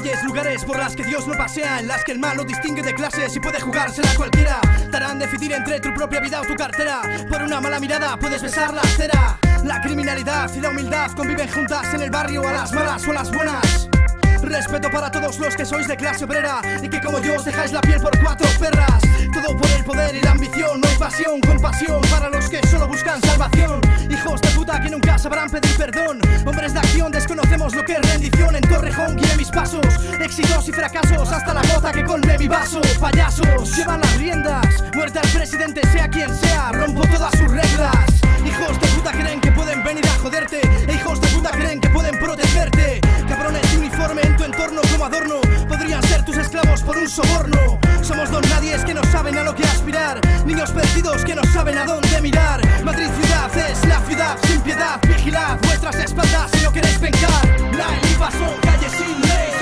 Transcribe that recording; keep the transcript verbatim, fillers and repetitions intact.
calles, lugares por las que Dios no pasea, en las que el mal no distingue de clases y puede jugársela cualquiera. Te harán decidir entre tu propia vida o tu cartera. Por una mala mirada puedes besar la acera. La criminalidad y la humildad conviven juntas en el barrio, a las malas o a las buenas. Respeto para todos los que sois de clase obrera y que como yo os dejáis la piel por cuatro perras. Todo por el poder y la ambición, no hay pasión, compasión para los que solo buscan salvación. Hijos de puta que nunca sabrán pedir perdón. Hombres de acción, desconocemos lo que es rendición. En Torrejón guié mis pasos, éxitos y fracasos, hasta la gota que colme mi vaso. Payasos, llevan las riendas, muerte al presidente sea quien sea, rompo todas sus reglas. Hijos de puta creen que pueden venir a joderte, e hijos de puta creen que pueden protegerte. Cabrones de uniforme en tu entorno como adorno, podrían ser tus esclavos por un soborno. Somos don nadies que no saben a lo que aspirar, niños perdidos que no saben a dónde mirar. Madrid ciudad es la ciudad sin piedad, vigilad vuestras espaldas si no queréis vengar. La elipa son calles sin ley.